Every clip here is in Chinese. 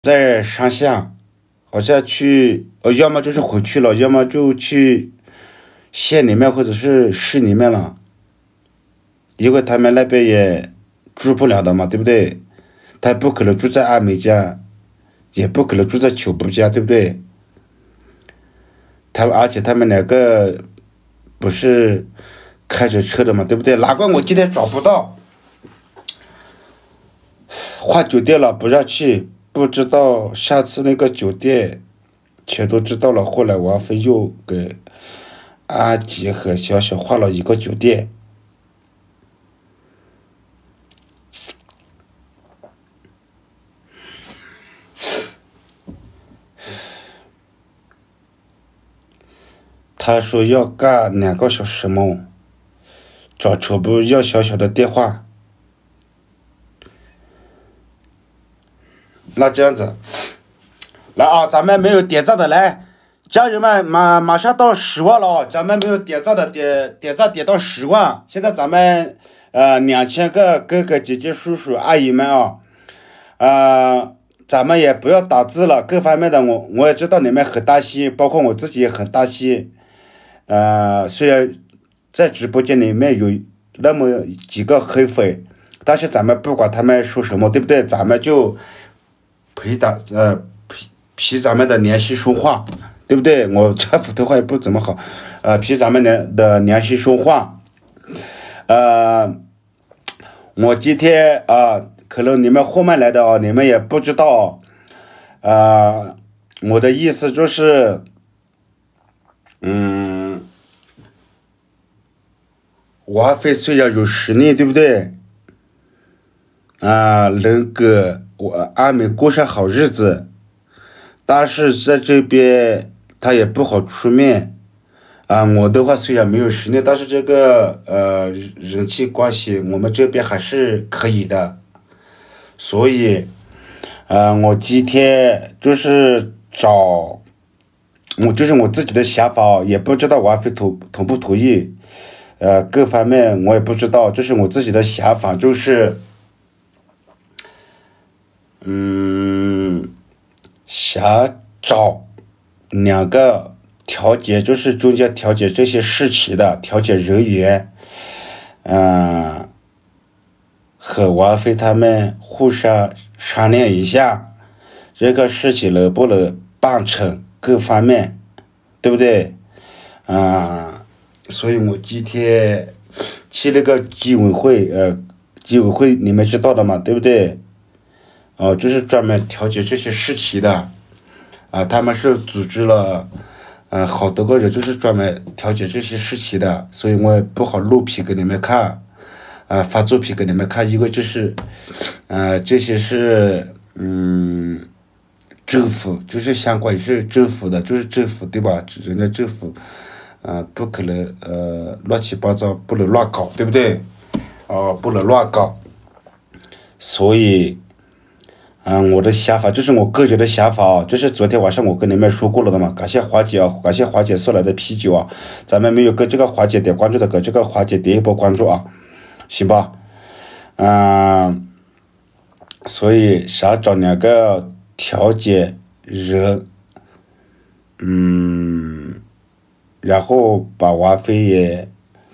在上线，好像去，要么就是回去了，要么就去县里面或者是市里面了，因为他们那边也住不了的嘛，对不对？他不可能住在阿美家，也不可能住在秋布家，对不对？而且他们两个不是开着车的嘛，对不对？难怪我今天找不到，换酒店了，不让去，不知道下次那个酒店全都知道了。后来王菲又给阿吉和小小换了一个酒店。他说要干2个小时嘛，找车部要小小的电话。那这样子，来啊，咱们没有点赞的来，家人们马上到10万了啊！咱们没有点赞的点赞点到10万，现在咱们2000个哥哥姐姐叔叔阿姨们啊，咱们也不要打字了，各方面的我也知道你们很担心，包括我自己也很担心。虽然在直播间里面有那么几个黑粉，但是咱们不管他们说什么，对不对？咱们就陪咱们的良心说话，对不对？我这普通话也不怎么好，陪咱们的良心说话。我今天可能你们后面来的你们也不知道，我的意思就是，王菲虽然有实力，对不对？能给阿美过上好日子，但是在这边他也不好出面。我的话虽然没有实力，但是这个人际关系我们这边还是可以的。所以我今天就是就是我自己的想法，也不知道王菲同不同意。各方面我也不知道，这是我自己的想法，就是想找2个调解，就是中间调解这些事情的调解人员，和王菲他们互相商量一下，这个事情能不能办成，各方面，对不对？所以我今天去那个纪委会你们知道的嘛，对不对？就是专门调解这些事情的，他们是组织了好多个人，就是专门调解这些事情的，所以我也不好录屏给你们看，发作品给你们看，因为这是这些是政府，就是相关于是政府的，就是政府对吧？人家政府不可能乱七八糟，不能乱搞，对不对？不能乱搞。所以我的想法，这是我个人的想法这是昨天晚上我跟你们说过了的嘛。感谢华姐感谢华姐送来的啤酒咱们没有跟这个华姐点关注的，给这个华姐点一波关注行吧？所以想找2个调解人，然后把王菲也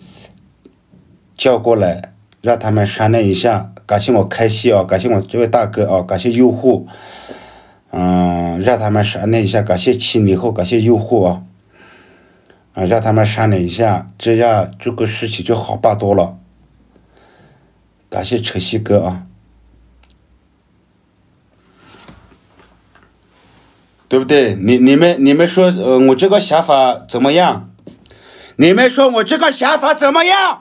叫过来，让他们商量一下。感谢我开心感谢我这位大哥感谢用户，让他们商量一下。感谢70后，感谢用户让他们商量一下，这样这个事情就好办多了。感谢晨曦哥对不对？你们说我这个想法怎么样？你们说我这个想法怎么样？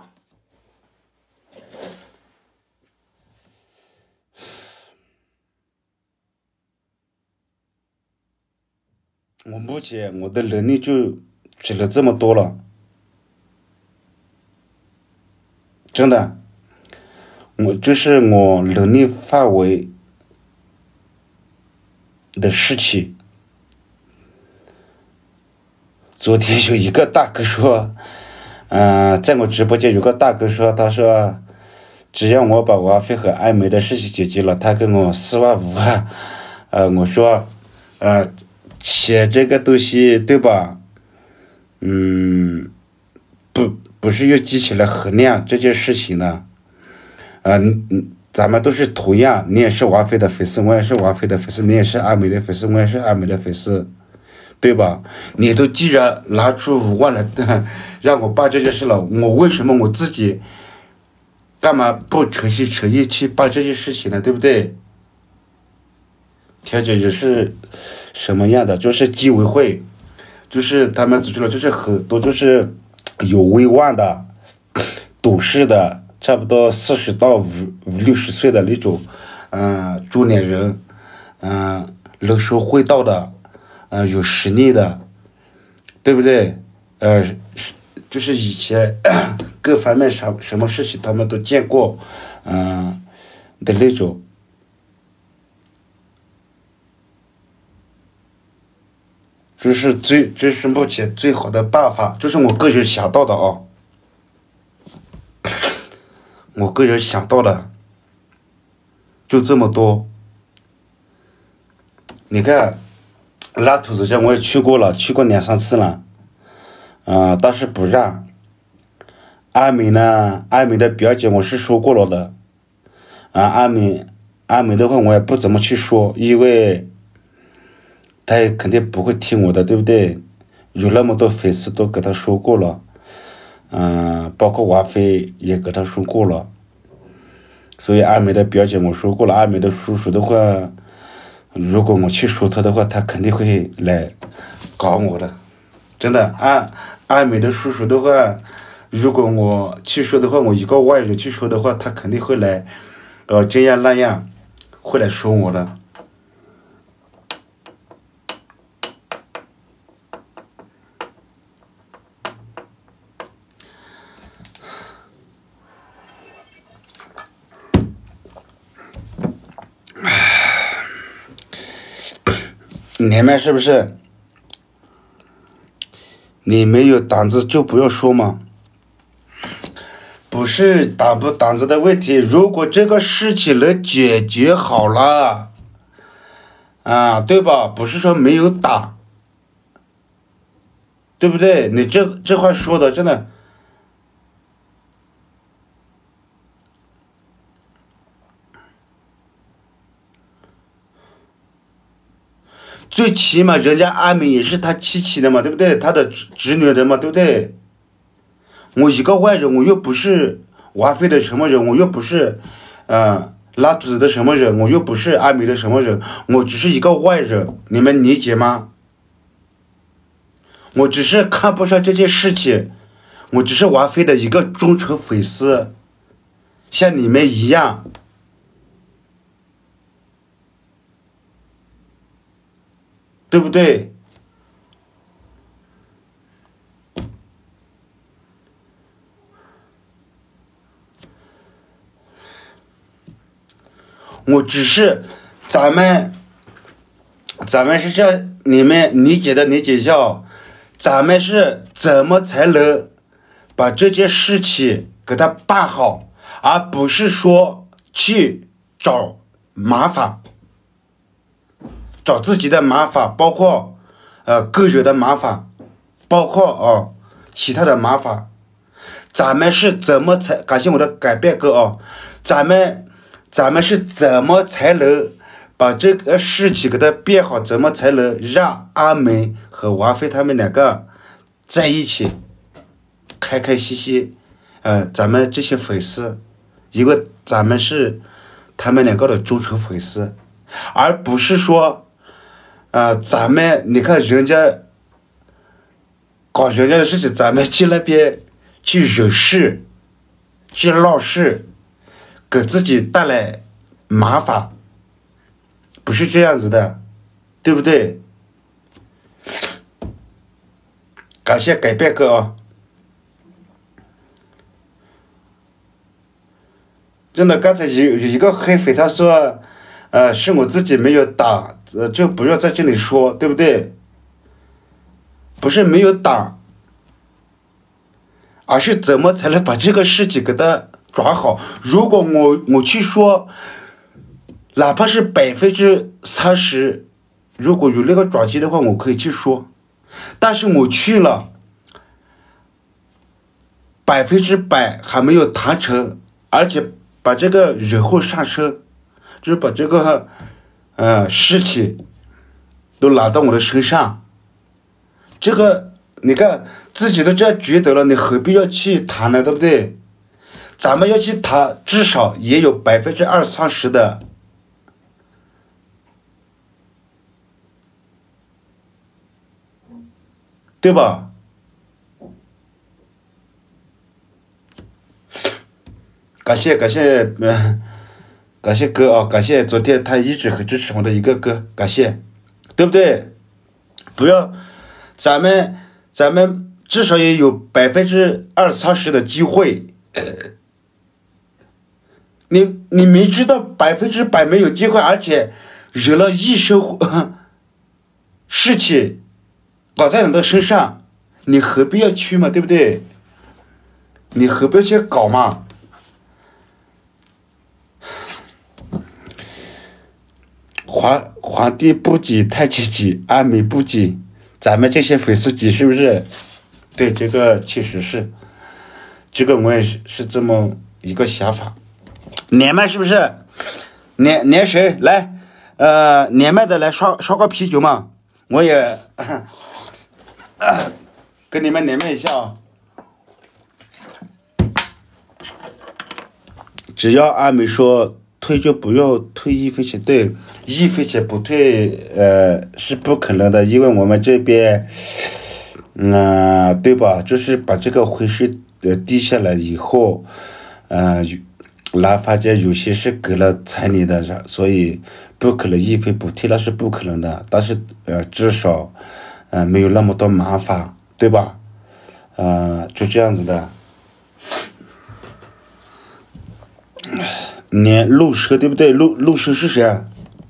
我目前我的能力就只能这么多了，真的，这是我能力范围的事情。昨天有一个大哥说，在我直播间有个大哥说，他说只要我把王菲和艾梅的事情解决了，他给我4万5万我说，钱这个东西，对吧？不是用机器来衡量这件事情的。咱们都是同样，你也是王菲的粉丝，我也是王菲的粉丝，你也是阿美的粉丝，我也是阿美的粉丝，对吧？你都既然拿出5万来让我办这件事了，我为什么我自己干嘛不诚心诚意去办这件事情呢？对不对？调解也是什么样的？就是纪委会，就是他们组织了，就是很多就是有威望的、懂事的。差不多40到50-60岁的那种，中年人，能说会道的，有实力的，对不对？就是以前各方面什么事情他们都见过，的那种。这是目前最好的办法，这是我个人想到的啊。我个人想到的就这么多。你看，拉土子家我也去过了，去过2-3次了，但是不让。阿美呢，阿美的表姐我是说过了的，阿美的话我也不怎么去说，因为她也肯定不会听我的，对不对？有那么多粉丝都给她说过了。包括王菲也给他说过了，所以阿美的表姐我说过了，阿美的叔叔的话，如果我去说他的话，他肯定会来搞我的，真的。阿美的叔叔的话，如果我去说的话，我一个外人去说的话，他肯定会来，这样那样，会来说我的。你们是不是？你没有胆子就不要说嘛，不是胆不胆子的问题。如果这个事情能解决好了，对吧？不是说没有胆，对不对？你这话说的真的。最起码人家阿美也是他妻妻的嘛，对不对？他的侄女的嘛，对不对？我一个外人，我又不是王菲的什么人，我又不是拉肚子的什么人，我又不是阿美的什么人，我只是一个外人，你们理解吗？我只是看不上这件事情，我只是王菲的一个忠诚粉丝，像你们一样。对不对？我只是咱们是这你们理解一下，咱们是怎么才能把这件事情给它办好，而不是说去找麻烦。找自己的麻烦，包括个人的麻烦，包括其他的麻烦。咱们是怎么才感谢我的改变哥咱们是怎么才能把这个事情给它变好？怎么才能让阿美和王菲他们2个在一起开开心心？咱们这些粉丝，因为咱们是他们2个的忠诚粉丝，而不是说。咱们你看人家搞人家的事情，咱们去那边去惹事，去闹事，给自己带来麻烦，不是这样子的，对不对？感谢改变哥真的，刚才有一个黑粉他说，是我自己没有打。就不要在这里说，对不对？不是没有胆，而是怎么才能把这个事情给它抓好。如果我去说， 哪怕是30%，如果有那个转机的话，我可以去说。但是我去了，100%还没有谈成，而且把这个惹祸上身，就是把这个事情都拿到我的身上。这个你看自己都这样觉得了，你何必要去谈呢？对不对？咱们要去谈，至少也有20-30%的，对吧？感谢哥啊，感谢昨天他一直很支持我的一个哥，感谢，对不对？不要，咱们至少也有20-30%的机会。你明知道100%没有机会，而且惹了一身事情搞在你的身上，你何必要去嘛？对不对？你何必要去搞嘛？皇帝不急太极急，阿美不急，咱们这些粉丝急是不是？对，这个确实是，这个我也是这么一个想法。连麦是不是？连谁来？连麦的来刷个啤酒嘛？我也跟你们连麦一下啊。只要阿美说退就不要退1分钱，对，1分钱不退，是不可能的，因为我们这边，对吧？就是把这个回事递下来以后，男方家有些是给了彩礼的，所以不可能1分不退，那是不可能的。但是至少没有那么多麻烦，对吧？就这样子的。连陆蛇对不对？陆蛇是谁啊？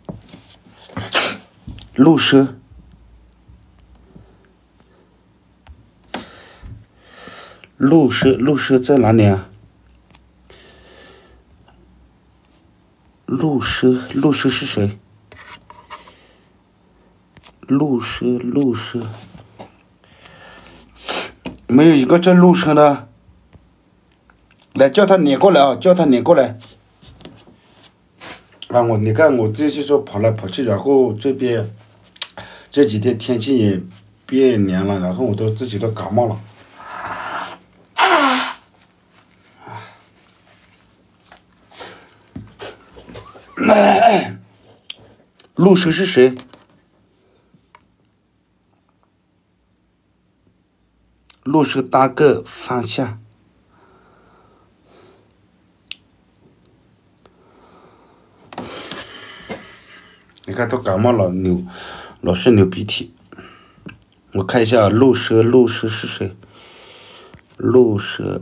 陆蛇在哪里啊？陆蛇是谁？陆蛇没有一个叫陆蛇的，来叫他撵过来啊！叫他撵过来。你看我这就跑来跑去，然后这边这几天天气也变凉了，然后我自己都感冒了。陆蛇是谁？陆蛇大哥放下。你看都感冒了，老是流鼻涕。我看一下陆蛇是谁？陆蛇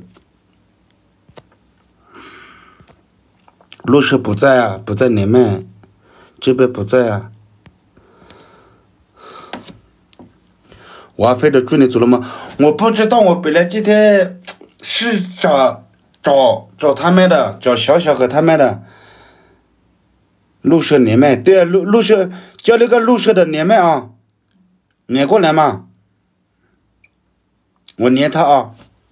不在啊，不在连麦，这边不在啊。王菲的助理走了吗？我不知道，我本来今天是找他们的，找小小和他们的。陆蛇连麦，对啊，陆蛇叫那个陆蛇的连麦啊，连过来嘛，我连他啊。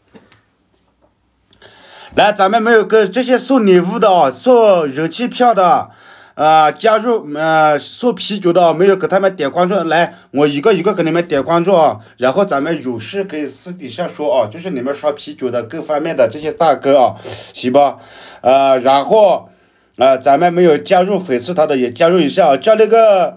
来，咱们没有跟这些送礼物的啊，送人气票的，加入送啤酒的没有给他们点关注，来，我一个一个给你们点关注啊，然后咱们有事可以私底下说啊，就是你们刷啤酒的各方面的这些大哥啊，行吧？然后。咱们没有加入粉丝团的也加入一下，叫那个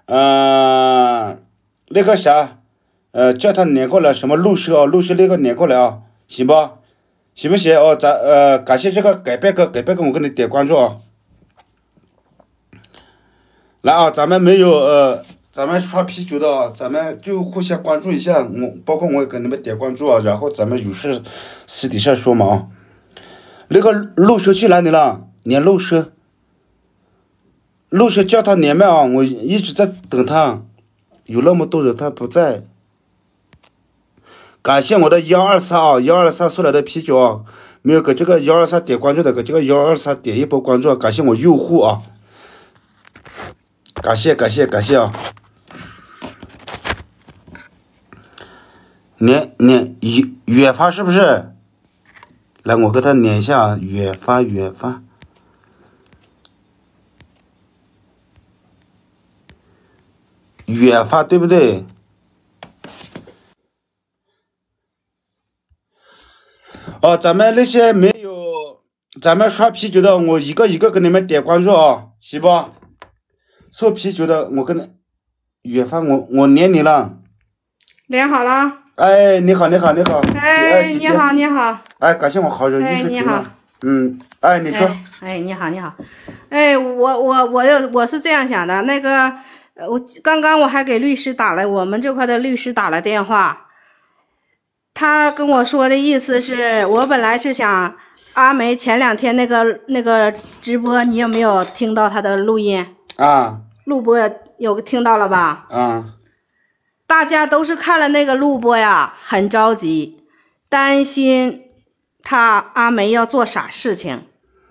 啥，叫他连过来，什么陆蛇那个连过来啊，行不？行不行？哦，感谢这个改变哥，我给你点关注啊。来啊，咱们没有咱们刷啤酒的，咱们就互相关注一下，包括我也给你们点关注啊，然后咱们有事私底下说嘛啊。那个陆蛇去哪里了？连陆蛇叫他连麦啊！我一直在等他，有那么多人他不在。感谢我的123啊，123送来的啤酒啊，没有给这个123点关注的，给这个123点一波关注，感谢我用户啊。 感谢啊！远发是不是？来，我给他连一下，远发。远发对不对？哦，咱们那些没有，咱们刷啤酒的，我一个一个给你们点关注啊，行不？送啤酒的，我跟你远发，我连你了。 连好了。 哎，你好。 哎，你好。 哎，感谢我好友艺术评论。哎，你说。 哎，你好。哎，我是这样想的，那个，刚刚我还给律师我们这块的律师打了电话，他跟我说的意思是我本来是想阿梅前2天那个直播，你有没有听到他的录音啊？ 录播有听到了吧？ 啊。 大家都是看了那个录播呀，很着急，担心阿梅要做傻事情。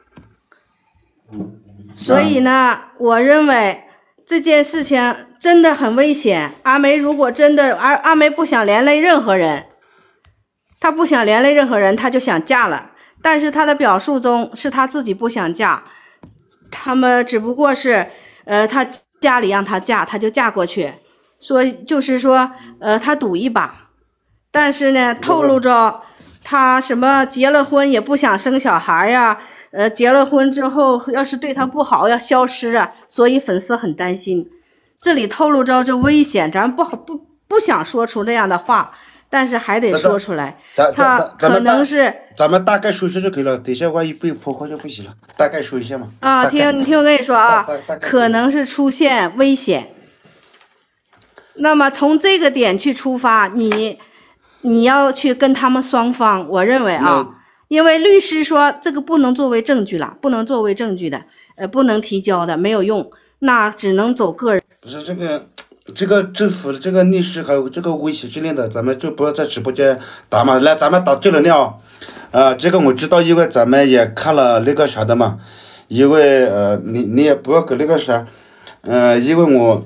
所以呢，我认为这件事情真的很危险。阿梅如果真的，阿梅不想连累任何人，她不想连累任何人，她就想嫁了。但是她的表述中是她自己不想嫁，他们只不过是，她家里让她嫁，她就嫁过去。就是说，他赌一把，但是呢，透露着他什么结了婚也不想生小孩呀，结了婚之后要是对他不好要消失啊，所以粉丝很担心。这里透露着这危险，咱不想说出这样的话，但是还得说出来。他可能是咱们大概说一下就可以了，等一下万一被破坏就不行了，大概说一下嘛。 啊，你听我跟你说啊，可能是出现危险。那么从这个点去出发，你要去跟他们双方，我认为啊，因为律师说这个不能作为证据了，不能作为证据的，不能提交的，没有用，那只能走个人。 不是这个政府的这个律师还有这个威胁之类的，咱们就不要在直播间打嘛。来，咱们打正能量这个我知道，因为咱们也看了那个啥的嘛，因为你也不要给那个啥，因为我。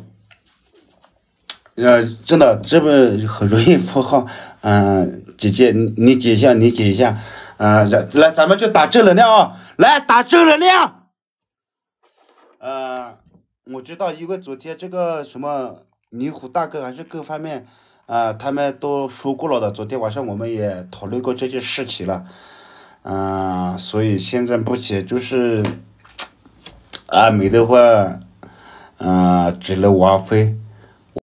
真的这个很容易破号，姐姐你解一下，来咱们就打正能量啊，来打正能量。我知道，因为昨天这个什么泥虎大哥还是各方面，他们都说过了的，昨天晚上我们也讨论过这件事情了，所以现在目前就是阿美的话，只能王菲。